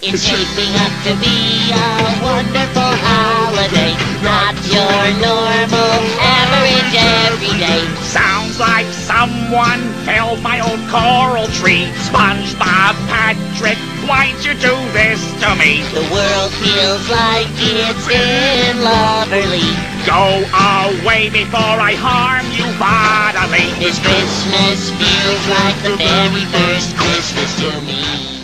It's shaping up to be a wonderful holiday, not your normal, average, everyday. Sounds like someone felled my old coral tree. Spongebob, Patrick, why'd you do this to me? The world feels like it's in Loverly. Go away before I harm you bodily. This Christmas feels like the very first Christmas to me.